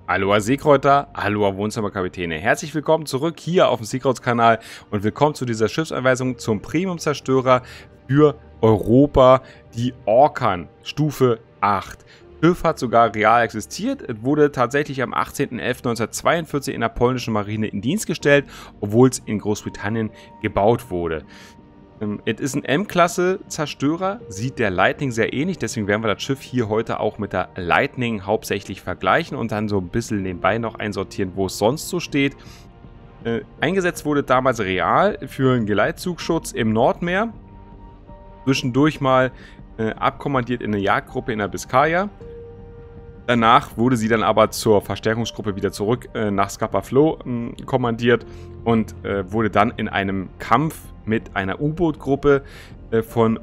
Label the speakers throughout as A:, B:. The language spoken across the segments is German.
A: Aloha Seekräuter, Aloha Wohnzimmerkapitäne. Herzlich willkommen zurück hier auf dem Seekrauts-Kanal und willkommen zu dieser Schiffsanweisung zum Premium-Zerstörer für Europa, die Orkan, Stufe 8. Das Schiff hat sogar real existiert. Es wurde tatsächlich am 18.11.1942 in der polnischen Marine in Dienst gestellt, obwohl es in Großbritannien gebaut wurde. Es ist ein M-Klasse-Zerstörer, sieht der Lightning sehr ähnlich, deswegen werden wir das Schiff hier heute auch mit der Lightning hauptsächlich vergleichen und dann so ein bisschen nebenbei noch einsortieren, wo es sonst so steht. Eingesetzt wurde damals real für einen Geleitzugschutz im Nordmeer, zwischendurch mal abkommandiert in eine Jagdgruppe in der Biskaya. Danach wurde sie dann aber zur Verstärkungsgruppe wieder zurück nach Scapa Flow kommandiert und wurde dann in einem Kampf mit einer U-Boot-Gruppe von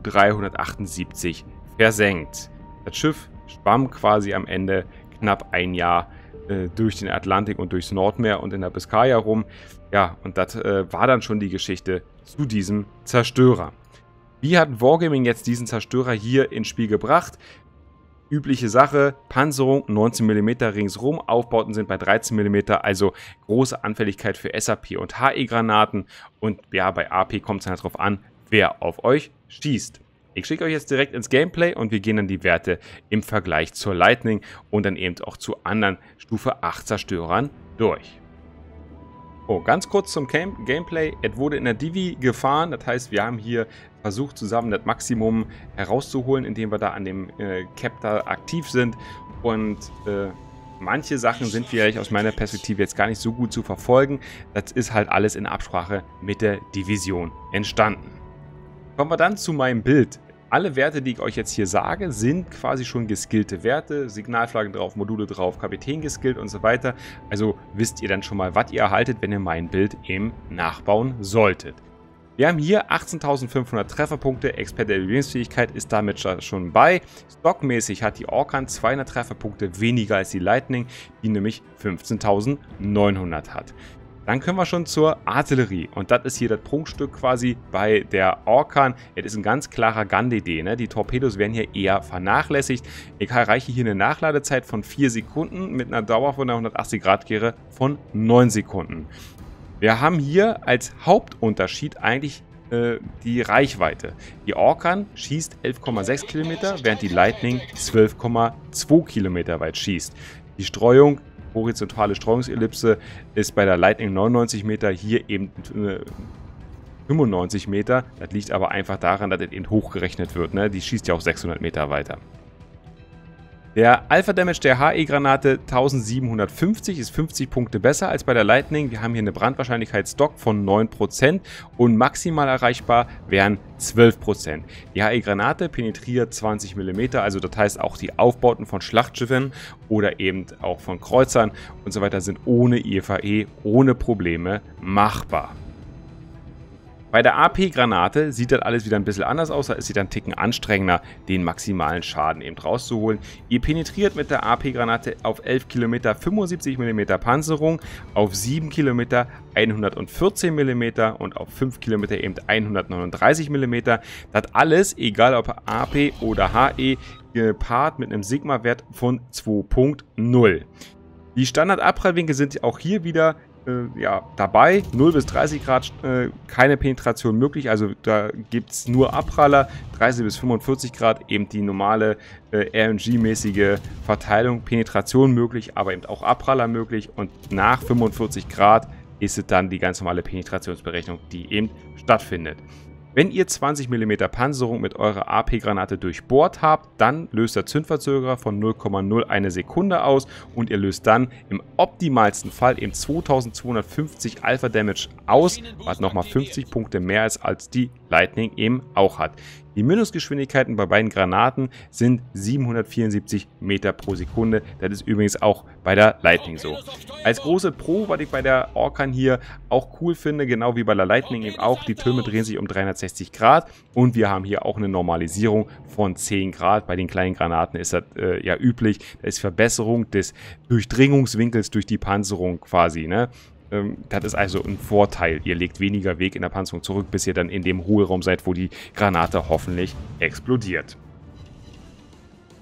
A: U-378 versenkt. Das Schiff schwamm quasi am Ende knapp ein Jahr durch den Atlantik und durchs Nordmeer und in der Biskaya rum. Ja, und das war dann schon die Geschichte zu diesem Zerstörer. Wie hat Wargaming jetzt diesen Zerstörer hier ins Spiel gebracht? Übliche Sache, Panzerung 19 mm ringsrum, Aufbauten sind bei 13 mm, also große Anfälligkeit für SAP und HE-Granaten. Und ja, bei AP kommt es dann darauf an, wer auf euch schießt. Ich schicke euch jetzt direkt ins Gameplay und wir gehen dann die Werte im Vergleich zur Lightning und dann eben auch zu anderen Stufe 8 Zerstörern durch. Oh, ganz kurz zum Gameplay. Es wurde in der Divi gefahren, das heißt, wir haben hier versucht zusammen das Maximum herauszuholen, indem wir da an dem Captor aktiv sind. Und manche Sachen sind vielleicht aus meiner Perspektive jetzt gar nicht so gut zu verfolgen. Das ist halt alles in Absprache mit der Division entstanden. Kommen wir dann zu meinem Bild. Alle Werte, die ich euch jetzt hier sage, sind quasi schon geskillte Werte. Signalflaggen drauf, Module drauf, Kapitän geskillt und so weiter. Also wisst ihr dann schon mal, was ihr erhaltet, wenn ihr mein Bild eben nachbauen solltet. Wir haben hier 18.500 Trefferpunkte, Experte der Bewegungsfähigkeit ist damit schon bei. Stockmäßig hat die Orkan 200 Trefferpunkte weniger als die Lightning, die nämlich 15.900 hat. Dann können wir schon zur Artillerie und das ist hier das Prunkstück quasi bei der Orkan. Es ist ein ganz klarer Gun-DD, ne? Die Torpedos werden hier eher vernachlässigt. Ich erreiche hier eine Nachladezeit von 4 Sekunden mit einer Dauer von der 180-Grad-Kehre von 9 Sekunden. Wir haben hier als Hauptunterschied eigentlich die Reichweite. Die Orkan schießt 11,6 Kilometer, während die Lightning 12,2 Kilometer weit schießt. Die Streuung, horizontale Streuungsellipse, ist bei der Lightning 99 Meter, hier eben 95 Meter. Das liegt aber einfach daran, dass es eben hochgerechnet wird, ne? Die schießt ja auch 600 Meter weiter. Der Alpha-Damage der HE-Granate 1750 ist 50 Punkte besser als bei der Lightning. Wir haben hier eine Brandwahrscheinlichkeit-Stock von 9% und maximal erreichbar wären 12%. Die HE-Granate penetriert 20 mm, also das heißt auch die Aufbauten von Schlachtschiffen oder eben auch von Kreuzern und so weiter sind ohne IFAE, ohne Probleme machbar. Bei der AP-Granate sieht das alles wieder ein bisschen anders aus, da ist sie dann einen Ticken anstrengender, den maximalen Schaden eben rauszuholen. Ihr penetriert mit der AP-Granate auf 11 Kilometer 75 mm Panzerung, auf 7 Kilometer 114 mm und auf 5 Kilometer eben 139 mm. Das alles, egal ob AP oder HE, gepaart mit einem Sigma-Wert von 2.0. Die Standardabprallwinkel sind auch hier wieder dabei, 0 bis 30 Grad keine Penetration möglich, also da gibt es nur Abpraller, 30 bis 45 Grad eben die normale RNG-mäßige Verteilung, Penetration möglich, aber eben auch Abpraller möglich und nach 45 Grad ist es dann die ganz normale Penetrationsberechnung, die eben stattfindet. Wenn ihr 20 mm Panzerung mit eurer AP-Granate durchbohrt habt, dann löst der Zündverzögerer von 0,01 Sekunde aus und ihr löst dann im optimalsten Fall eben 2250 Alpha Damage aus, was nochmal 50 Punkte mehr ist als die Lightning eben auch hat. Die Minusgeschwindigkeiten bei beiden Granaten sind 774 Meter pro Sekunde. Das ist übrigens auch bei der Lightning so. Als große Pro, was ich bei der Orkan hier auch cool finde, genau wie bei der Lightning eben auch, die Türme drehen sich um 360 Grad und wir haben hier auch eine Normalisierung von 10 Grad. Bei den kleinen Granaten ist das ja üblich. Da ist Verbesserung des Durchdringungswinkels durch die Panzerung quasi, ne? Das ist also ein Vorteil. Ihr legt weniger Weg in der Panzerung zurück, bis ihr dann in dem Hohlraum seid, wo die Granate hoffentlich explodiert.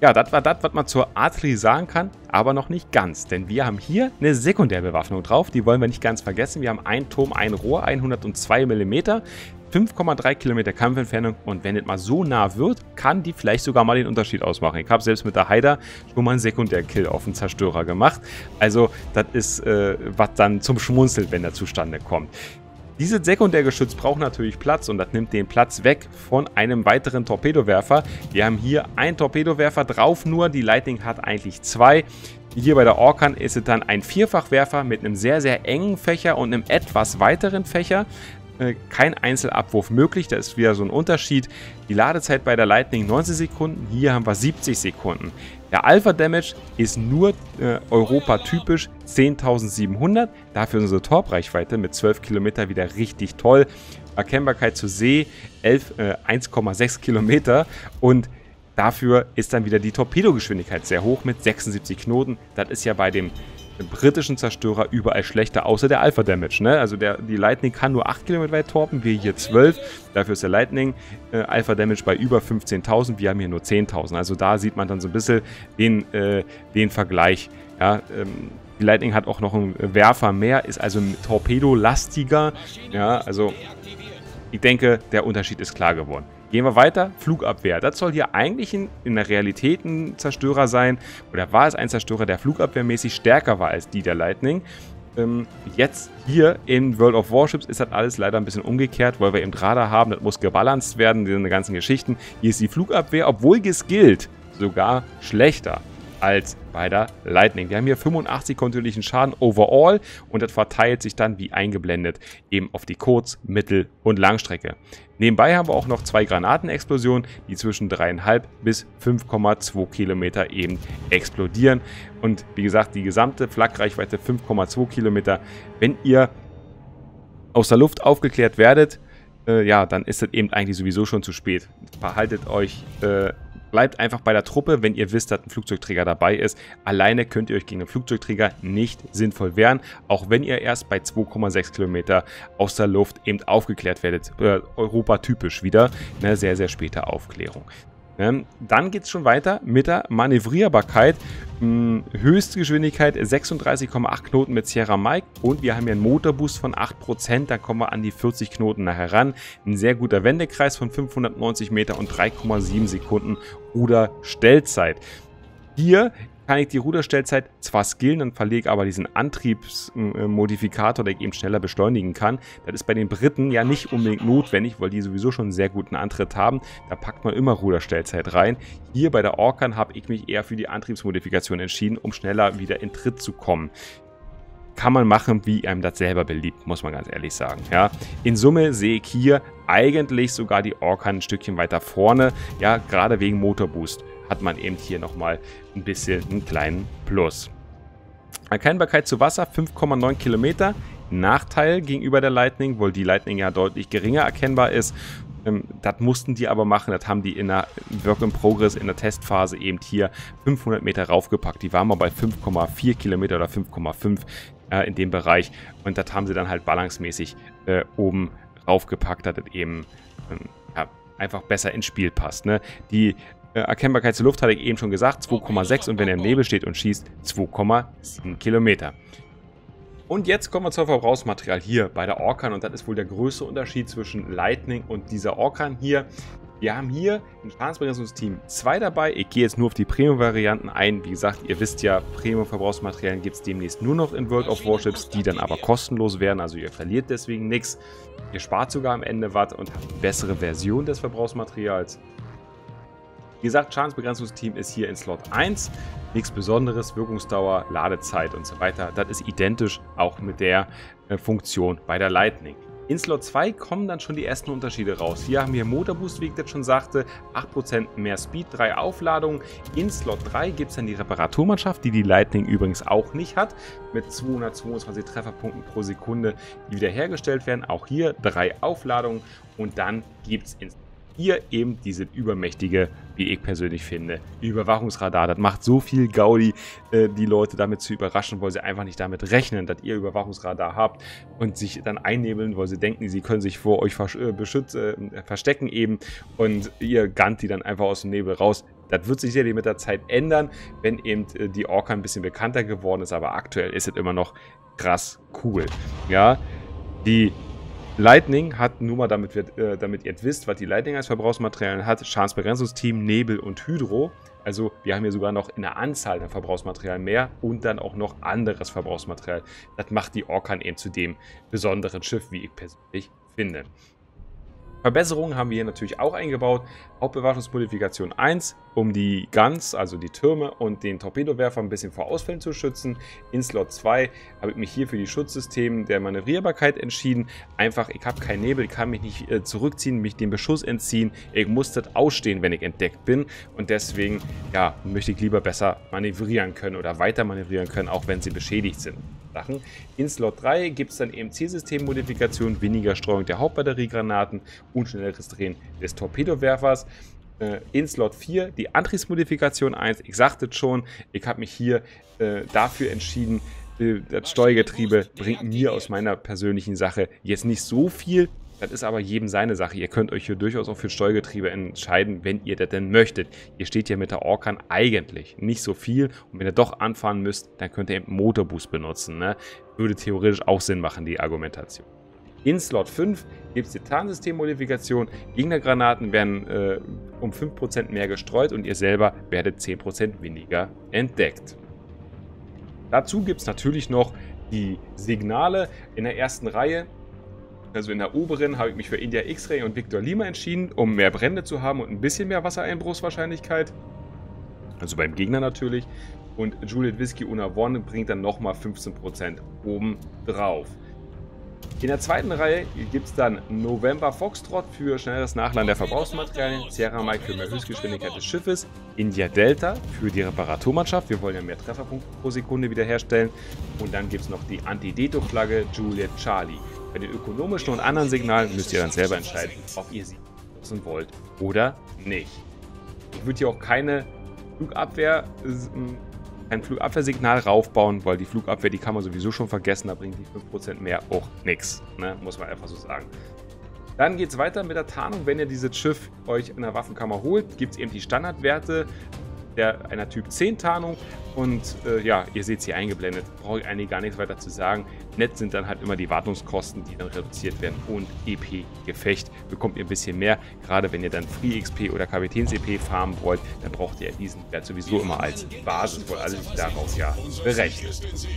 A: Ja, das war das, was man zur Artillerie sagen kann, aber noch nicht ganz. Denn wir haben hier eine Sekundärbewaffnung drauf, die wollen wir nicht ganz vergessen. Wir haben einen Turm, ein Rohr, 102 mm, 5,3 Kilometer Kampfentfernung und wenn es mal so nah wird, kann die vielleicht sogar mal den Unterschied ausmachen. Ich habe selbst mit der Haider schon mal einen Sekundärkill auf den Zerstörer gemacht. Also das ist, was dann zum Schmunzeln, wenn der zustande kommt. Dieses Sekundärgeschütz braucht natürlich Platz und das nimmt den Platz weg von einem weiteren Torpedowerfer. Wir haben hier einen Torpedowerfer drauf nur, die Lightning hat eigentlich zwei. Hier bei der Orkan ist es dann ein Vierfachwerfer mit einem sehr, sehr engen Fächer und einem etwas weiteren Fächer. Kein Einzelabwurf möglich, da ist wieder so ein Unterschied. Die Ladezeit bei der Lightning 90 Sekunden, hier haben wir 70 Sekunden. Der Alpha Damage ist nur Europa-typisch 10.700, dafür ist unsere Torreichweite mit 12 Kilometer wieder richtig toll. Erkennbarkeit zur See 1,6 Kilometer und dafür ist dann wieder die Torpedogeschwindigkeit sehr hoch mit 76 Knoten. Das ist ja bei dem britischen Zerstörer überall schlechter, außer der Alpha Damage. Ne? Also die Lightning kann nur 8 Kilometer weit torpen, wir hier 12. Dafür ist der Lightning Alpha Damage bei über 15.000, wir haben hier nur 10.000. Also da sieht man dann so ein bisschen den Vergleich. Ja? Die Lightning hat auch noch einen Werfer mehr, ist also torpedolastiger. Ja, also ich denke, der Unterschied ist klar geworden. Gehen wir weiter. Flugabwehr. Das soll hier eigentlich in der Realität ein Zerstörer sein. Oder war es ein Zerstörer, der flugabwehrmäßig stärker war als die der Lightning. Jetzt hier in World of Warships ist das alles leider ein bisschen umgekehrt, weil wir eben Radar haben. Das muss gebalanced werden, diese ganzen Geschichten. Hier ist die Flugabwehr, obwohl geskillt, sogar schlechter als bei der Lightning. Wir haben hier 85 kontinuierlichen Schaden overall und das verteilt sich dann wie eingeblendet eben auf die Kurz-, Mittel- und Langstrecke. Nebenbei haben wir auch noch 2 Granatenexplosionen, die zwischen 3,5 bis 5,2 Kilometer eben explodieren. Und wie gesagt, die gesamte Flakreichweite 5,2 Kilometer. Wenn ihr aus der Luft aufgeklärt werdet, ja, dann ist das eben eigentlich sowieso schon zu spät. Verhaltet euch bleibt einfach bei der Truppe, wenn ihr wisst, dass ein Flugzeugträger dabei ist. Alleine könnt ihr euch gegen einen Flugzeugträger nicht sinnvoll wehren, auch wenn ihr erst bei 2,6 Kilometer aus der Luft eben aufgeklärt werdet. Europa-typisch wieder, eine sehr, sehr späte Aufklärung. Dann geht es schon weiter mit der Manövrierbarkeit. Höchste Geschwindigkeit 36,8 Knoten mit Sierra Mike und wir haben hier einen Motorboost von 8%, da kommen wir an die 40 Knoten nachher ran. Ein sehr guter Wendekreis von 590 Meter und 3,7 Sekunden Ruderstellzeit. Hier kann ich die Ruderstellzeit zwar skillen, dann verlege aber diesen Antriebsmodifikator, der ich eben schneller beschleunigen kann. Das ist bei den Briten ja nicht unbedingt notwendig, weil die sowieso schon einen sehr guten Antritt haben. Da packt man immer Ruderstellzeit rein. Hier bei der Orkan habe ich mich eher für die Antriebsmodifikation entschieden, um schneller wieder in Tritt zu kommen. Kann man machen, wie einem das selber beliebt, muss man ganz ehrlich sagen. Ja. In Summe sehe ich hier eigentlich sogar die Orkan ein Stückchen weiter vorne, ja, gerade wegen Motorboost hat man eben hier nochmal ein bisschen einen kleinen Plus. Erkennbarkeit zu Wasser 5,9 Kilometer. Nachteil gegenüber der Lightning, weil die Lightning ja deutlich geringer erkennbar ist. Das mussten die aber machen, das haben die in der Work in Progress, in der Testphase eben hier 500 Meter raufgepackt. Die waren mal bei 5,4 Kilometer oder 5,5 in dem Bereich und das haben sie dann halt balancemäßig oben raufgepackt, dass es eben ja, einfach besser ins Spiel passt. Ne? Die Erkennbarkeit zur Luft hatte ich eben schon gesagt, 2,6 und wenn er im Nebel steht und schießt, 2,7 Kilometer. Und jetzt kommen wir zum Verbrauchsmaterial hier bei der Orkan und das ist wohl der größte Unterschied zwischen Lightning und dieser Orkan hier. Wir haben hier ein Schadensbegrenzungsteam 2 dabei. Ich gehe jetzt nur auf die Premium-Varianten ein. Wie gesagt, ihr wisst ja, Premium-Verbrauchsmaterialien gibt es demnächst nur noch in World of Warships, die dann aber kostenlos werden. Also ihr verliert deswegen nichts. Ihr spart sogar am Ende was und habt eine bessere Version des Verbrauchsmaterials. Wie gesagt, Schadensbegrenzungsteam ist hier in Slot 1. Nichts Besonderes, Wirkungsdauer, Ladezeit und so weiter. Das ist identisch auch mit der Funktion bei der Lightning. In Slot 2 kommen dann schon die ersten Unterschiede raus. Hier haben wir Motorboost, wie ich das schon sagte, 8% mehr Speed, 3 Aufladungen. In Slot 3 gibt es dann die Reparaturmannschaft, die die Lightning übrigens auch nicht hat, mit 222 Trefferpunkten pro Sekunde, die wiederhergestellt werden. Auch hier 3 Aufladungen und dann gibt es hier eben diese übermächtige, wie ich persönlich finde, Überwachungsradar. Das macht so viel Gaudi, die Leute damit zu überraschen, weil sie einfach nicht damit rechnen, dass ihr Überwachungsradar habt und sich dann einnebeln, weil sie denken, sie können sich vor euch verstecken eben und ihr gunnt die dann einfach aus dem Nebel raus. Das wird sich sicherlich mit der Zeit ändern, wenn eben die Orca ein bisschen bekannter geworden ist, aber aktuell ist es immer noch krass cool. Ja, die Lightning hat nur mal, damit ihr jetzt wisst, was die Lightning als Verbrauchsmaterialien hat, Schadensbegrenzungsteam, Nebel und Hydro. Also wir haben hier sogar noch in der Anzahl der Verbrauchsmaterialien mehr und dann auch noch anderes Verbrauchsmaterial. Das macht die Orkan eben zu dem besonderen Schiff, wie ich persönlich finde. Verbesserungen haben wir hier natürlich auch eingebaut. Hauptbewaffnungsmodifikation 1, um die Guns, also die Türme und den Torpedowerfer ein bisschen vor Ausfällen zu schützen. In Slot 2 habe ich mich hier für die Schutzsysteme der Manövrierbarkeit entschieden. Einfach, ich habe keinen Nebel, ich kann mich nicht zurückziehen, mich dem Beschuss entziehen. Ich muss das ausstehen, wenn ich entdeckt bin. Und deswegen, ja, möchte ich lieber besser manövrieren können oder weiter manövrieren können, auch wenn sie beschädigt sind. Sachen. In Slot 3 gibt es dann eben Zielsystemmodifikationen, weniger Streuung der Hauptbatteriegranaten und schnelleres Drehen des Torpedowerfers. In Slot 4 die Antriebsmodifikation 1. Ich sagte es schon, ich habe mich hier dafür entschieden, das Steuergetriebe bringt mir aus meiner persönlichen Sache jetzt nicht so viel. Das ist aber jedem seine Sache. Ihr könnt euch hier durchaus auch für Steuergetriebe entscheiden, wenn ihr das denn möchtet. Ihr steht hier mit der Orkan eigentlich nicht so viel. Und wenn ihr doch anfahren müsst, dann könnt ihr eben Motorboost benutzen. Ne? Würde theoretisch auch Sinn machen, die Argumentation. In Slot 5 gibt es die Tarnsystemmodifikation. Gegnergranaten werden um 5% mehr gestreut und ihr selber werdet 10% weniger entdeckt. Dazu gibt es natürlich noch die Signale in der ersten Reihe. Also in der oberen habe ich mich für India X-Ray und Victor Lima entschieden, um mehr Brände zu haben und ein bisschen mehr Wassereinbruchswahrscheinlichkeit. Also beim Gegner natürlich. Und Juliet Whiskey Una One bringt dann nochmal 15% oben drauf. In der zweiten Reihe gibt es dann November Foxtrot für schnelleres Nachladen der Verbrauchsmaterialien, Sierra Mike für mehr Höchstgeschwindigkeit des Schiffes, India Delta für die Reparaturmannschaft, wir wollen ja mehr Trefferpunkte pro Sekunde wiederherstellen, und dann gibt es noch die Anti-Deto-Flagge Juliet Charlie. Bei den ökonomischen und anderen Signalen müsst ihr dann selber entscheiden, ob ihr sie nutzen wollt oder nicht. Ich würde hier auch kein Flugabwehrsignal raufbauen, weil die Flugabwehr, die kann man sowieso schon vergessen, da bringt die 5% mehr auch nichts, ne? Muss man einfach so sagen. Dann geht es weiter mit der Tarnung. Wenn ihr dieses Schiff euch in der Waffenkammer holt, gibt es eben die Standardwerte einer Typ 10 Tarnung und ja, ihr seht es hier eingeblendet, brauche ich eigentlich gar nichts weiter zu sagen. Nett sind dann halt immer die Wartungskosten, die dann reduziert werden, und EP-Gefecht bekommt ihr ein bisschen mehr. Gerade wenn ihr dann Free XP oder Kapitäns-EP farmen wollt, dann braucht ihr diesen Wert sowieso immer als Basis, weil alles daraus ja berechnet.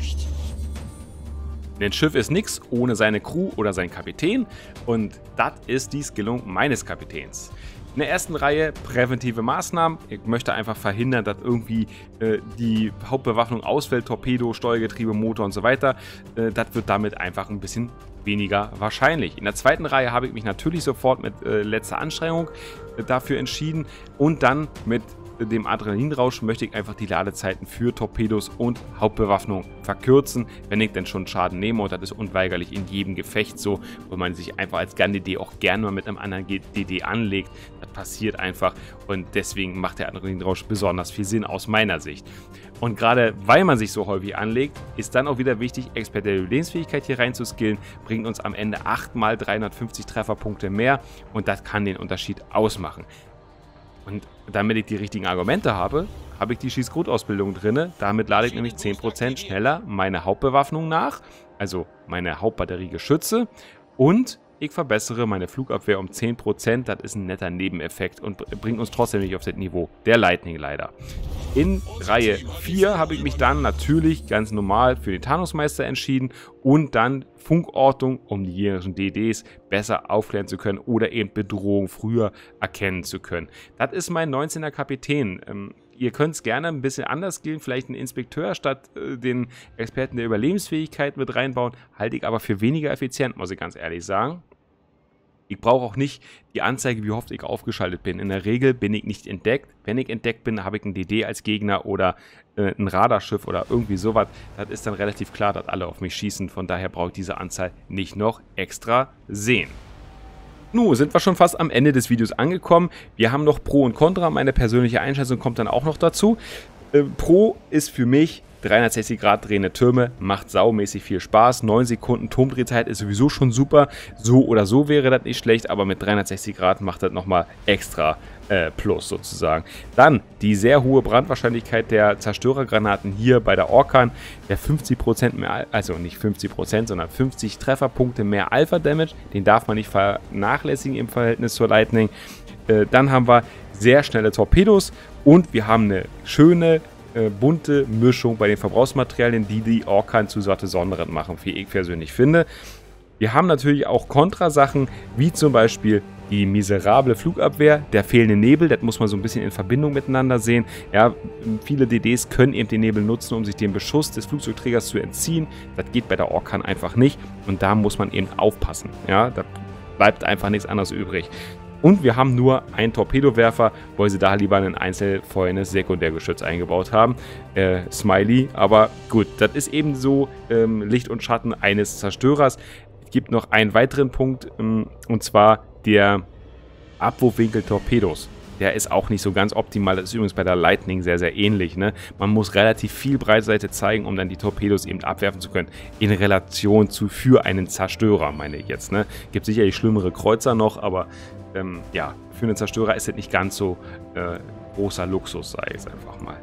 A: Denn Schiff ist nichts ohne seine Crew oder seinen Kapitän, und das ist die Skillung meines Kapitäns. In der ersten Reihe präventive Maßnahmen. Ich möchte einfach verhindern, dass irgendwie die Hauptbewaffnung ausfällt, Torpedo, Steuergetriebe, Motor und so weiter. Das wird damit einfach ein bisschen weniger wahrscheinlich. In der zweiten Reihe habe ich mich natürlich sofort mit letzter Anstrengung dafür entschieden, und dann mit dem Adrenalinrausch möchte ich einfach die Ladezeiten für Torpedos und Hauptbewaffnung verkürzen, wenn ich denn schon Schaden nehme, und das ist unweigerlich in jedem Gefecht so, wo man sich einfach als Gun-DD auch gerne mal mit einem anderen DD anlegt. Das passiert einfach, und deswegen macht der Adrenalinrausch besonders viel Sinn aus meiner Sicht. Und gerade weil man sich so häufig anlegt, ist dann auch wieder wichtig, experimentelle Überlebensfähigkeit hier reinzuskillen, bringt uns am Ende 8 mal 350 Trefferpunkte mehr, und das kann den Unterschied ausmachen. Und damit ich die richtigen Argumente habe, habe ich die Schießgrutausbildung drin. Damit lade ich nämlich 10% schneller meine Hauptbewaffnung nach, also meine Hauptbatteriegeschütze, und ich verbessere meine Flugabwehr um 10%. Das ist ein netter Nebeneffekt und bringt uns trotzdem nicht auf das Niveau der Lightning leider. In Reihe 4 habe ich mich dann natürlich ganz normal für den Tarnungsmeister entschieden und dann Funkortung, um die gegnerischen DDs besser aufklären zu können oder eben Bedrohung früher erkennen zu können. Das ist mein 19er Kapitän. Ihr könnt es gerne ein bisschen anders gehen, vielleicht einen Inspekteur statt den Experten der Überlebensfähigkeit mit reinbauen, halte ich aber für weniger effizient, muss ich ganz ehrlich sagen. Ich brauche auch nicht die Anzeige, wie oft ich aufgeschaltet bin. In der Regel bin ich nicht entdeckt. Wenn ich entdeckt bin, habe ich einen DD als Gegner oder ein Radarschiff oder irgendwie sowas. Das ist dann relativ klar, dass alle auf mich schießen. Von daher brauche ich diese Anzahl nicht noch extra sehen. Nun sind wir schon fast am Ende des Videos angekommen. Wir haben noch Pro und Contra. Meine persönliche Einschätzung kommt dann auch noch dazu. Pro ist für mich 360 Grad drehende Türme macht saumäßig viel Spaß. 9 Sekunden Turmdrehzeit ist sowieso schon super. So oder so wäre das nicht schlecht, aber mit 360 Grad macht das nochmal extra Plus sozusagen. Dann die sehr hohe Brandwahrscheinlichkeit der Zerstörergranaten hier bei der Orkan. Der 50% mehr, also nicht 50%, sondern 50 Trefferpunkte mehr Alpha-Damage. Den darf man nicht vernachlässigen im Verhältnis zur Lightning. Dann haben wir sehr schnelle Torpedos und wir haben eine schöne bunte Mischung bei den Verbrauchsmaterialien, die die Orkan zu was Besonderem machen, wie ich persönlich finde. Wir haben natürlich auch Kontrasachen, wie zum Beispiel die miserable Flugabwehr, der fehlende Nebel, das muss man so ein bisschen in Verbindung miteinander sehen. Ja, viele DDs können eben den Nebel nutzen, um sich dem Beschuss des Flugzeugträgers zu entziehen. Das geht bei der Orkan einfach nicht und da muss man eben aufpassen. Ja, da bleibt einfach nichts anderes übrig. Und wir haben nur einen Torpedowerfer, weil sie da lieber ein einzelfeuernes Sekundärgeschütz eingebaut haben. Smiley, aber gut, das ist eben so Licht und Schatten eines Zerstörers. Es gibt noch einen weiteren Punkt, und zwar der Abwurfwinkel Torpedos. Der ist auch nicht so ganz optimal. Das ist übrigens bei der Lightning sehr, sehr ähnlich. Ne? Man muss relativ viel Breitseite zeigen, um dann die Torpedos eben abwerfen zu können. In Relation für einen Zerstörer, meine ich jetzt. Ne? Gibt sicherlich schlimmere Kreuzer noch, aber ja, für einen Zerstörer ist das nicht ganz so großer Luxus, sage ich es einfach mal.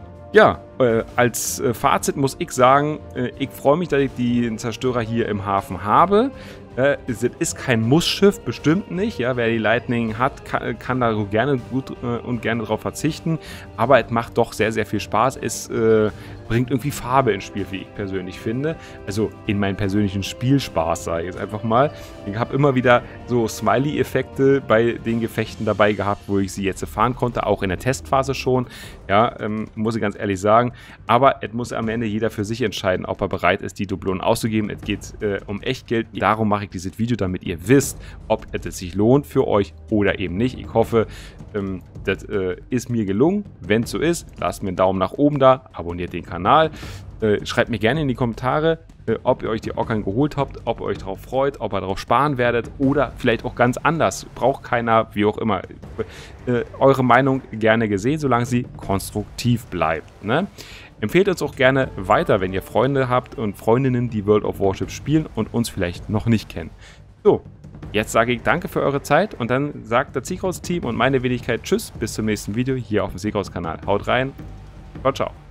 A: Ja, als Fazit muss ich sagen, ich freue mich, dass ich den Zerstörer hier im Hafen habe. Es ist kein Mussschiff, bestimmt nicht. Ja, wer die Lightning hat, kann da gerne gut und gerne drauf verzichten. Aber es macht doch sehr, sehr viel Spaß. Es bringt irgendwie Farbe ins Spiel, wie ich persönlich finde. Also in meinen persönlichen Spielspaß, sage ich jetzt einfach mal. Ich habe immer wieder so Smiley-Effekte bei den Gefechten dabei gehabt, wo ich sie jetzt fahren konnte, auch in der Testphase schon. Ja, muss ich ganz ehrlich sagen. Aber es muss am Ende jeder für sich entscheiden, ob er bereit ist, die Dublonen auszugeben. Es geht um Echtgeld. Darum mache ich dieses Video, damit ihr wisst, ob es sich lohnt für euch oder eben nicht. Ich hoffe, das ist mir gelungen. Wenn es so ist, lasst mir einen Daumen nach oben da, abonniert den Kanal. Schreibt mir gerne in die Kommentare, ob ihr euch die Orkan geholt habt, ob ihr euch darauf freut, ob ihr darauf sparen werdet oder vielleicht auch ganz anders. Braucht keiner, wie auch immer. Eure Meinung gerne gesehen, solange sie konstruktiv bleibt. Ne? Empfehlt uns auch gerne weiter, wenn ihr Freunde habt und Freundinnen, die World of Warships spielen und uns vielleicht noch nicht kennen. So, jetzt sage ich danke für eure Zeit und dann sagt das Seakrauts-Team und meine Wenigkeit Tschüss, bis zum nächsten Video hier auf dem Seakrauts-Kanal. Haut rein, ciao, ciao.